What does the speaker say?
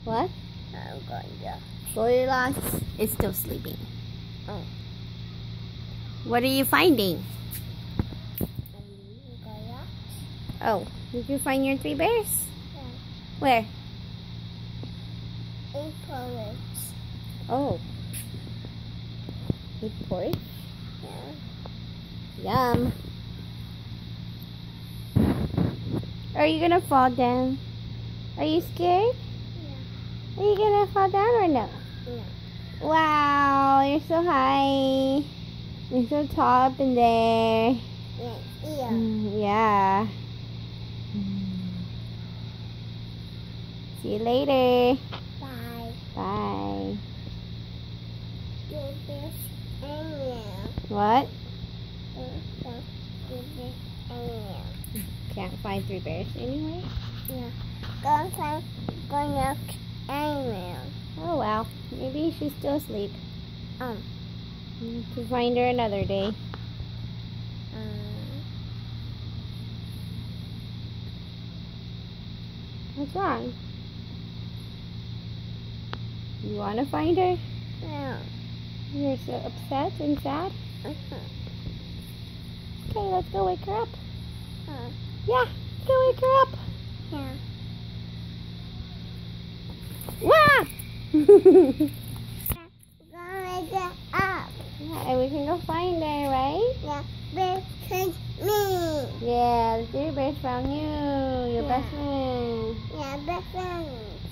What? I'm going to. Goldilocks is still sleeping. Oh. What are you finding? Goldilocks? Oh, did you find your 3 bears? Yeah. Where? In porridge. Oh. Big porridge? Yeah. Yum. Are you gonna fall down? Are you scared? Yeah. Are you gonna fall down or no? Yeah. Wow, you're so high. You're so tall up in there. Yeah. Yeah. See you later. Bye. Bye. Give this email. What? Give this email. Can't find 3 bears anywhere? Yeah. Go find Goldilocks email. Oh well, maybe she's still asleep. Um. To find her another day. What's wrong? You want to find her? Yeah. You're so upset and sad? Okay, let's go wake her up. Yeah, let's go wake her up. Yeah. Wah! Gonna get up. Yeah, and we can go find her, right? Yeah. Bear found me. Yeah, the 3 bears found you, your best friend. Yeah, best friend.